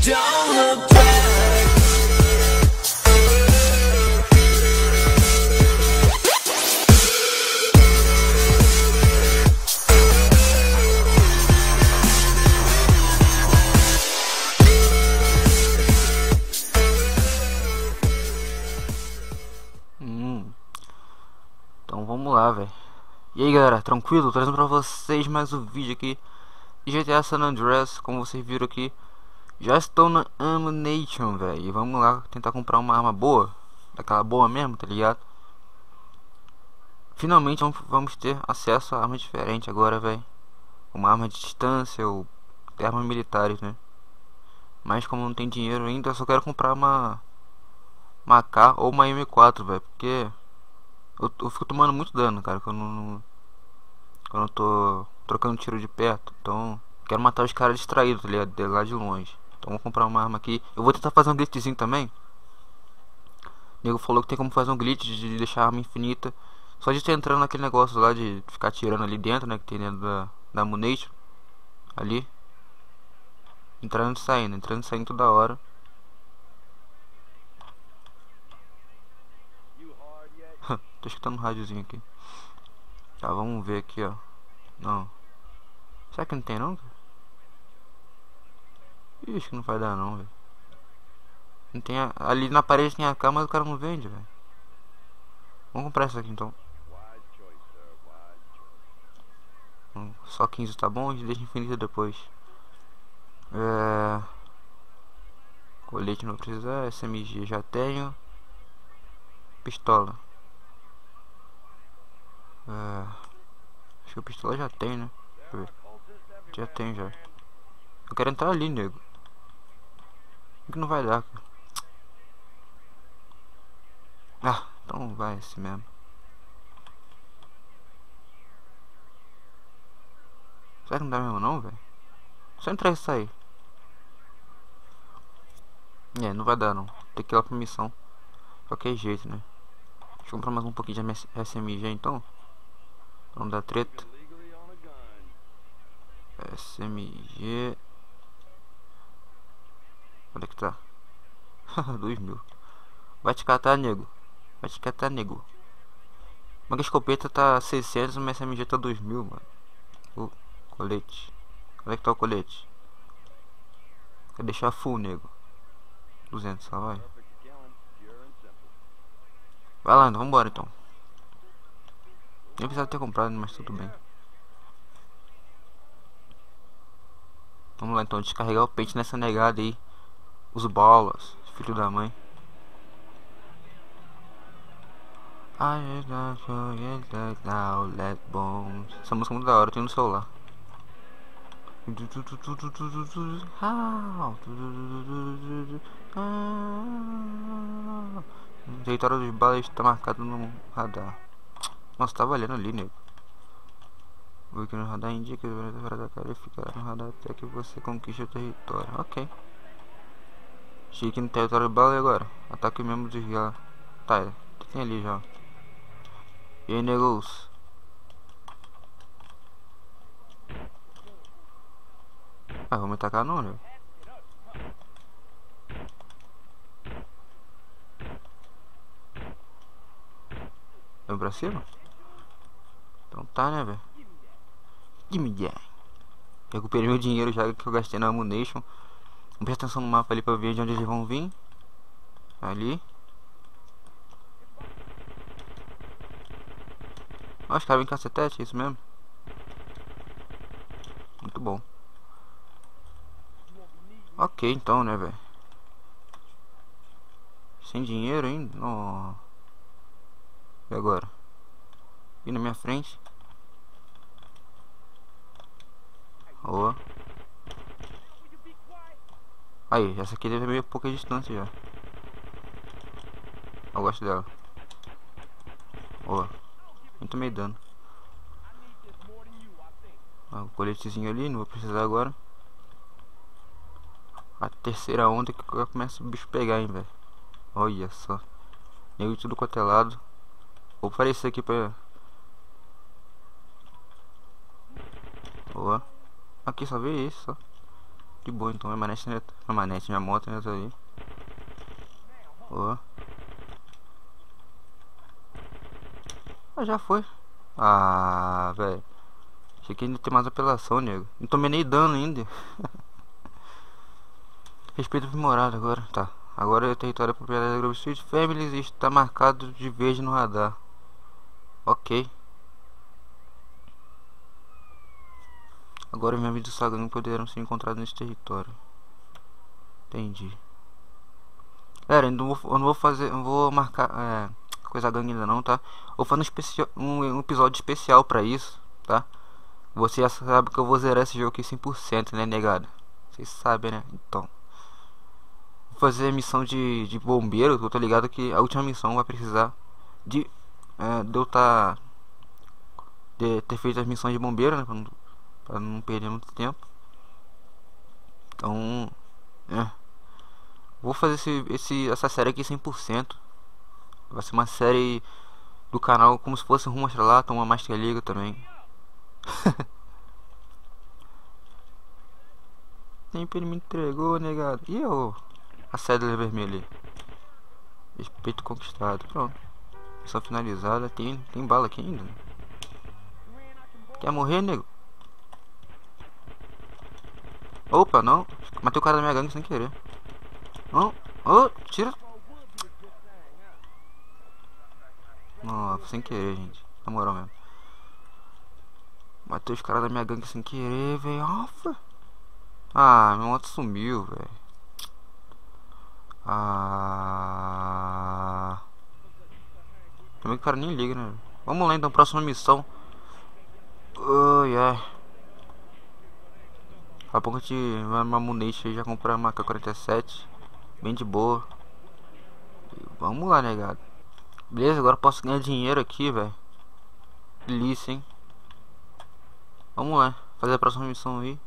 Don't look back. Então vamos lá, velho. E aí, galera, tranquilo? Trazendo pra vocês mais um vídeo aqui de GTA San Andreas. Como vocês viram aqui, já estou na Ammunition, velho. E vamos lá tentar comprar uma arma boa, daquela boa mesmo, tá ligado? Finalmente vamos ter acesso a armas diferentes agora, velho. Uma arma de distância ou armas militares, né? Mas como não tem dinheiro ainda, eu só quero comprar uma AK ou uma M4, velho. Porque eu fico tomando muito dano, cara, quando eu tô trocando tiro de perto. Então, quero matar os caras distraídos, tá ligado? De lá de longe. Então, vou comprar uma arma aqui. Eu vou tentar fazer um glitchzinho também. O nego falou que tem como fazer um glitch de deixar a arma infinita. Só de estar entrando naquele negócio lá de ficar tirando ali dentro, né? Que tem dentro da Ammunition. Ali. Entrando e saindo toda hora. Tô escutando um rádiozinho aqui. Tá, vamos ver aqui, ó. Não. Será que não tem não? Ih, acho que não vai dar não, velho. Não tem ali na parede tem AK, mas o cara não vende, velho. Vamos comprar essa aqui então. Só 15 tá bom, a gente deixa infinita depois. Colete não vai precisar, SMG já tenho. Pistola. Acho que a pistola já tem, né? Já tem já. Eu quero entrar ali, nego. Que não vai dar, cara. Ah, então vai esse mesmo. Será que não dá mesmo não, velho? Só entrar e sair. Não vai dar não. Tem que ir lá pra missão. Qualquer jeito, né? Deixa eu comprar mais um pouquinho de SMG então. Não dá treta. SMG. Onde é que tá? 2000. Vai te catar, nego. Vai te catar, nego. Uma escopeta tá 600, uma SMG tá 2000, mano. O colete. Onde é que tá o colete? Quer deixar full, nego. 200, só vai. Vai lá, então, vambora então. Nem precisava ter comprado, mas tudo bem. Vamos lá então, descarregar o pente nessa negada aí. Os bolas, filho da mãe. Essa música é muito da hora, eu tenho no celular. O território dos balas está marcado no radar. Nossa, tá valendo ali, nego. O que no radar indica que o para atacar e ficar no radar até que você conquiste o território. Ok. Cheguei aqui no território do bala e agora? Ataque membros dos já. Tá, tem ali já. E aí, negos? Ah, vou me atacar não, né? Vamos pra cima? Então tá, né, velho? Gimme that. Recuperei meu dinheiro já que eu gastei na Ammunition. Vamos prestar atenção no mapa ali pra ver de onde eles vão vir. Ali. Os caras vêm cacetete, é isso mesmo? Muito bom. Ok, então, né, velho? Sem dinheiro ainda? Oh. E agora? E na minha frente? Oh. Aí, essa aqui deve ter meio pouca distância já. Eu gosto dela. Oh. Muito meio dano. O coletezinho ali, não vou precisar agora. A terceira onda que começa o bicho pegar, hein, velho. Olha só. Nego de tudo quanto é lado. Vou aparecer aqui pra... Boa. Aqui só vê isso, só. De boa então, minha moto, né, tá aí. Ó. Ah, já foi. Ah, velho. Achei que ainda tem mais apelação, nego. Não tomei nem dano ainda. Respeito aprimorado agora. Tá. Agora é o território da propriedade da Grove Street Families e está marcado de verde no radar. Ok. Agora os membros do Sagan poderão ser encontrados nesse território. Entendi. Galera, eu não vou fazer. Não vou marcar. Coisa gangue ainda não, tá? Vou fazer um episódio especial pra isso, tá? Você já sabe que eu vou zerar esse jogo aqui 100%, né, negado? Vocês sabem, né? Então. Vou fazer a missão de bombeiro. Eu tô ligado que a última missão vai precisar de eu ter feito as missões de bombeiro, né? Pra não perder muito tempo. Então. Vou fazer essa série aqui 100%. Vai ser uma série do canal como se fosse Rumo Estrelato, uma Master Liga também. Sempre ele me entregou, negado. E eu? A cédula vermelha. Respeito conquistado. Pronto. Missão finalizada. Tem bala aqui ainda. Quer morrer, nego? Opa, não. Matei o cara da minha gangue sem querer. Não. Oh, tira. Nossa, sem querer, gente. Na moral mesmo. Matei os caras da minha gangue sem querer, velho. Ah, meu moto sumiu, velho. Também que o cara nem liga, né? Vamos lá então, próxima missão. Ai, ai. Daqui a pouco a gente vai numa Munich e já comprar uma AK-47. Bem de boa. E vamos lá, negado. Beleza, agora eu posso ganhar dinheiro aqui, velho. Delícia, hein? Vamos lá, fazer a próxima missão aí.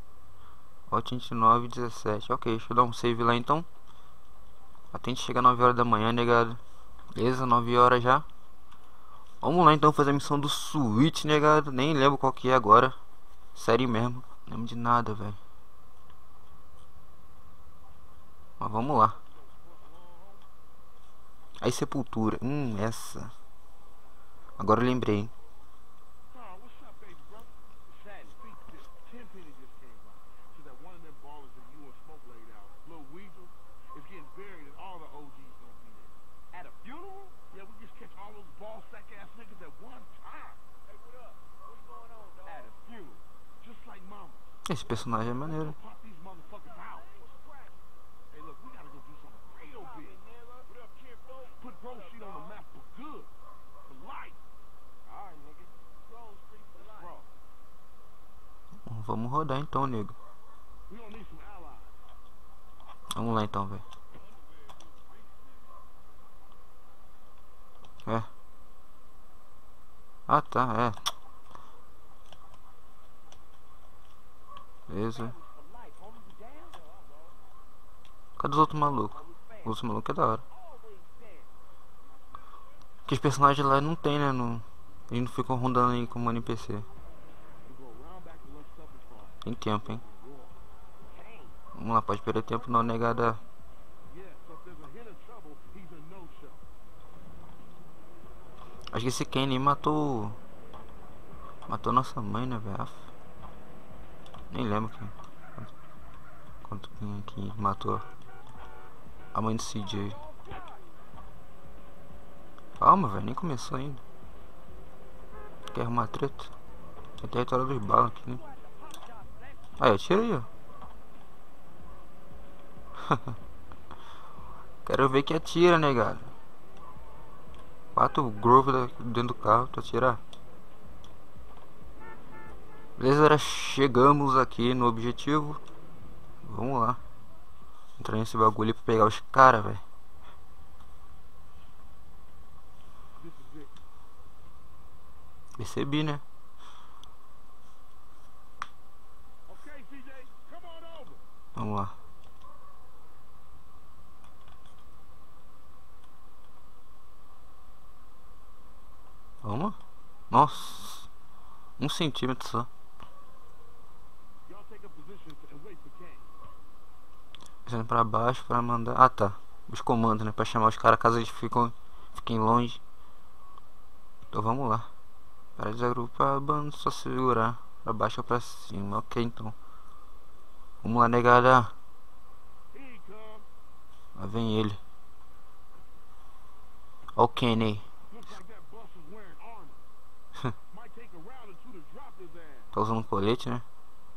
89:17. Ok, deixa eu dar um save lá então. Até a gente chegar 9 horas da manhã, negado. Beleza, 9 horas já. Vamos lá então fazer a missão do Switch, negado. Nem lembro qual que é agora. Sério mesmo. Não lembro de nada, velho. Mas vamos lá. Aí, Sepultura. Essa. Agora eu lembrei, hein? Esse personagem é maneiro. Vamos rodar então, nego. Vamos lá então, velho. Ah, tá, Beleza. Cadê os outros malucos? Os outros malucos é da hora. Que os personagens lá não tem, né? Eles não ficam rondando aí como NPC. Tem tempo, hein? Vamos lá, pode perder tempo não, negada. Acho que esse Kenny matou nossa mãe, né, velho? Nem lembro quem matou a mãe do CJ. Calma, velho, nem começou ainda. Quer arrumar treta? Tem território dos balas aqui, né? Aí, atira aí, ó. Quero ver que atira, negado. 4 Grove dentro do carro, tu atirar. Beleza, galera, chegamos aqui no objetivo. Vamos lá. Entrar nesse bagulho pra pegar os caras, velho. Percebi, né? Vamos lá. Vamos? Nossa. 1 centímetro só. Descendo pra baixo pra mandar... Ah, tá. Os comandos, né? Pra chamar os caras caso eles fiquem longe. Então vamos lá. Para desagrupar, bando, só segurar. Pra baixo ou pra cima. Ok, então. Vamos lá, negada. Lá vem ele. Ó o Kenny. Tá usando um colete, né?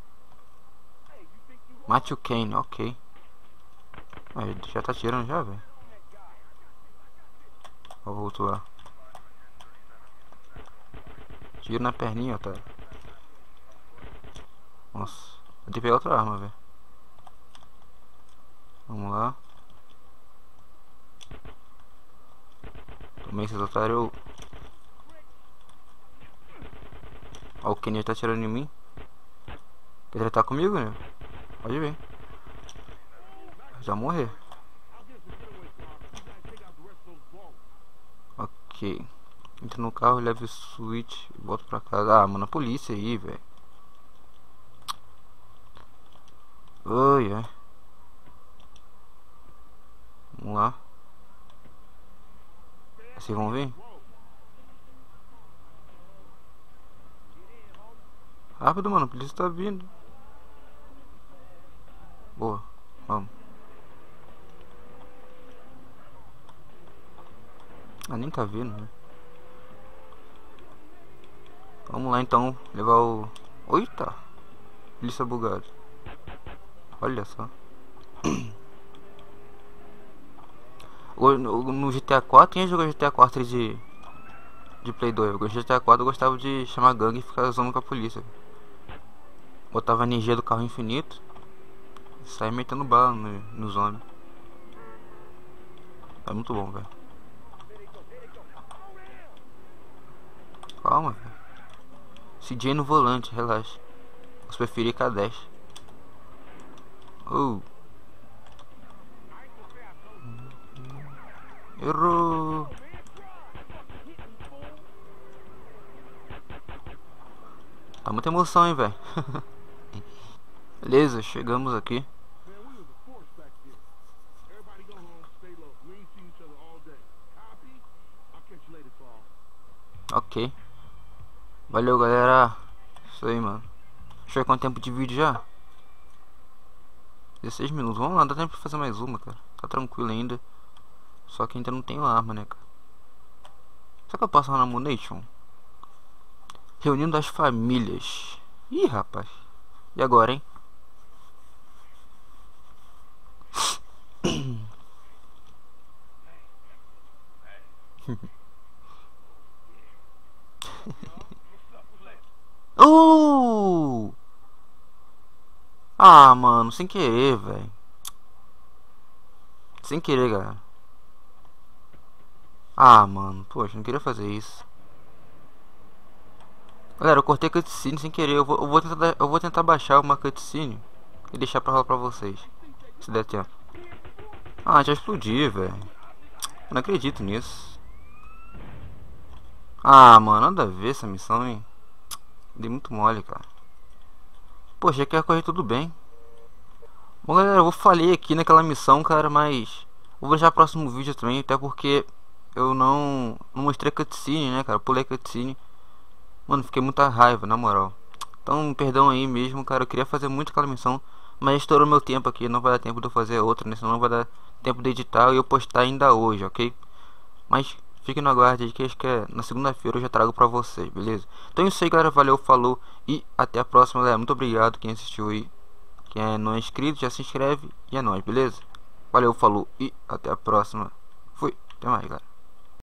Mate o Kane, ok. Mas já tá tirando já, velho. Ó, voltou lá. Tiro na perninha, tá? Nossa, vou ter que pegar outra arma, velho. Vamos lá. Tomei esses otários. Ó, o Kenny tá atirando em mim. Quer tratar comigo, né? Pode vir. Já morrer. Ok. Entra no carro, leva o switch e volta pra casa. Ah, mano, a polícia aí, velho. Oi, é. Vamos lá. Vocês vão vir? Rápido, mano, a polícia tá vindo. Boa, vamos. Ah, nem tá vindo, né? Vamos lá então, levar o... Eita! Polícia bugada. Olha só. No GTA 4, quem jogou GTA 4 de Play 2? No GTA 4 eu gostava de chamar gangue e ficar zoando com a polícia. Botava a energia do carro infinito e saia metendo bala nos homens. É muito bom, velho. Calma, velho. CJ no volante, relaxa. Eu preferi K10. Errou. Tá muita emoção, hein, velho. Beleza, chegamos aqui. Ok. Valeu, galera. Isso aí, mano. Deixa eu ver quanto tempo de vídeo já. 16 minutos. Vamos lá, dá tempo pra fazer mais uma, cara. Tá tranquilo ainda. Só que ainda não tenho arma, né, cara. Será que eu passo na Ammunition? Reunindo as famílias. Ih, rapaz. E agora, hein? Ah, mano, sem querer, velho. Sem querer, galera. Ah, mano, poxa, não queria fazer isso. Galera, eu cortei a cutscene sem querer. Eu vou tentar baixar uma cutscene e deixar pra rolar pra vocês, se der tempo. Ah, já explodi, velho. Não acredito nisso. Ah, mano, nada a ver essa missão, hein. Dei muito mole, cara. Poxa, que ia correr tudo bem. Bom, galera, eu falhei aqui naquela missão, cara, mas eu vou deixar o próximo vídeo também, até porque eu não mostrei a cutscene, né, cara. Eu pulei a cutscene. Mano, fiquei muita raiva, na moral. Então, perdão aí mesmo, cara. Eu queria fazer muito aquela missão, mas estourou meu tempo aqui. Não vai dar tempo de eu fazer outra, né? Senão não vai dar tempo de editar e eu postar ainda hoje, ok? Mas fiquem no aguardo aí que acho que na segunda-feira eu já trago pra vocês, beleza? Então é isso aí, galera. Valeu, falou e até a próxima, galera. Muito obrigado quem assistiu aí. Quem é não inscrito, já se inscreve e é nóis, beleza? Valeu, falou e até a próxima. Fui, até mais, galera.